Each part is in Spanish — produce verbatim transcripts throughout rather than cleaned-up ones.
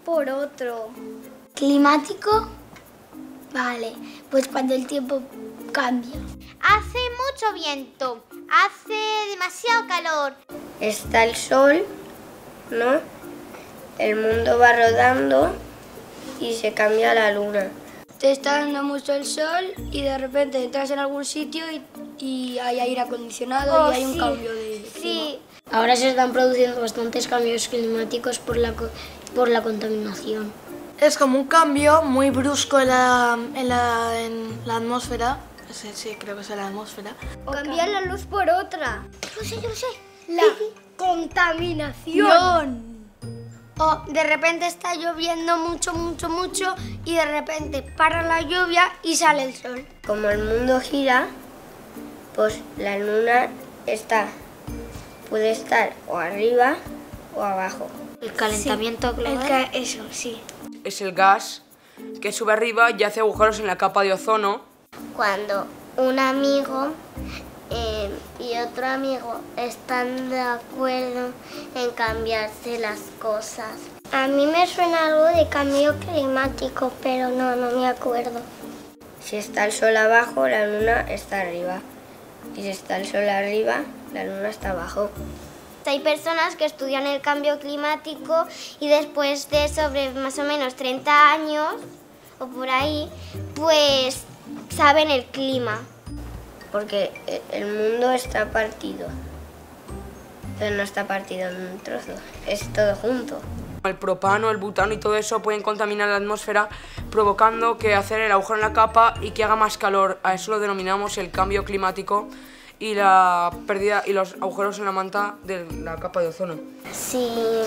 por otro. ¿Climático? Vale, pues cuando el tiempo cambia. Hace mucho viento, hace demasiado calor. Está el sol, ¿no? El mundo va rodando y se cambia la luna. Te está dando mucho el sol y de repente entras en algún sitio y, y hay aire acondicionado Oh, y hay un sí, cambio de clima. Sí. Ahora se están produciendo bastantes cambios climáticos por la, por la contaminación. Es como un cambio muy brusco en la, en la, en la atmósfera. Sí, sí, creo que es en la atmósfera. O cambiar la luz por otra. Yo sé, yo sé. La contaminación. O de repente está lloviendo mucho, mucho, mucho y de repente para la lluvia y sale el sol. Como el mundo gira, pues la luna está, puede estar o arriba o abajo. El calentamiento Sí, global. el ca- eso, sí. Es el gas que sube arriba y hace agujeros en la capa de ozono. Cuando un amigo eh, y otro amigo están de acuerdo en cambiarse las cosas. A mí me suena algo de cambio climático, pero no, no me acuerdo. Si está el sol abajo, la luna está arriba. Y si está el sol arriba, la luna está abajo. Hay personas que estudian el cambio climático y después de sobre más o menos treinta años o por ahí, pues saben el clima. Porque el mundo está partido. Pero no está partido en un trozo, es todo junto. El propano, el butano y todo eso pueden contaminar la atmósfera, provocando que hacer el agujero en la capa y que haga más calor. A eso lo denominamos el cambio climático y la pérdida y los agujeros en la manta de la capa de ozono. Si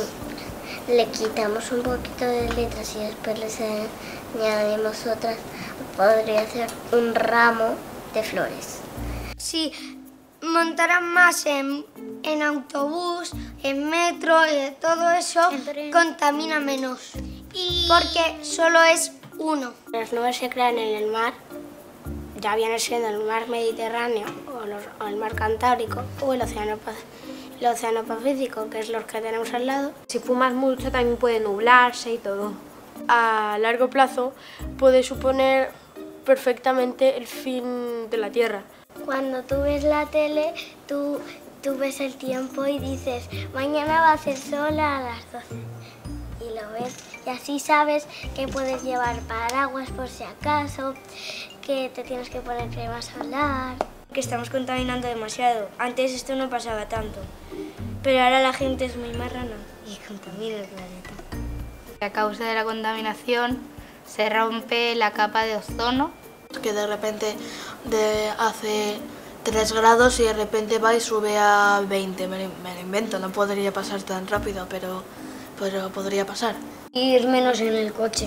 le quitamos un poquito de letras y después les añadimos otras, podría ser un ramo de flores. Si montaran más en, en autobús, en metro y de todo eso, contamina menos. Y Porque solo es uno. Las nubes se crean en el mar, ya viene siendo el mar Mediterráneo o, los, o el mar Cantábrico o el océano, el océano Pacífico, que es los que tenemos al lado. Si fumas mucho también puede nublarse y todo. A largo plazo puede suponer perfectamente el fin de la Tierra. Cuando tú ves la tele, tú, tú ves el tiempo y dices, mañana va a hacer sol a las doce. Y lo ves. Y así sabes que puedes llevar paraguas por si acaso, que te tienes que poner crema solar. Que estamos contaminando demasiado. Antes esto no pasaba tanto, pero ahora la gente es muy marrana y contamina el planeta. A causa de la contaminación se rompe la capa de ozono. Que de repente de hace tres grados y de repente va y sube a veinte. Me, me lo invento, no podría pasar tan rápido, pero, pero podría pasar. Ir menos en el coche.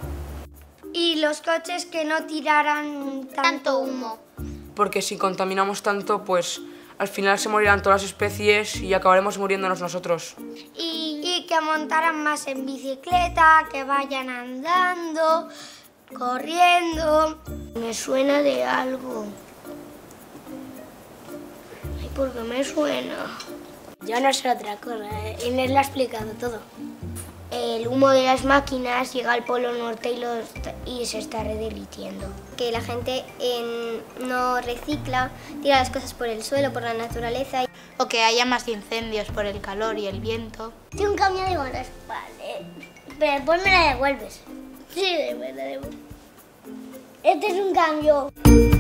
Y los coches que no tiraran tanto, tanto humo. Porque si contaminamos tanto, pues al final se morirán todas las especies y acabaremos muriéndonos nosotros. Y, y que montaran más en bicicleta, que vayan andando, corriendo. Me suena de algo. Ay, ¿por qué me suena? Yo no sé otra cosa, ¿eh? Inés lo ha explicado todo. El humo de las máquinas llega al Polo Norte y, lo está- y se está rediritiendo. Que la gente eh, no recicla, tira las cosas por el suelo, por la naturaleza. O que haya más incendios por el calor y el viento. Tengo un cambio de bolas, vale. Pero después me la devuelves. Sí, me la devuelves. Este es un cambio.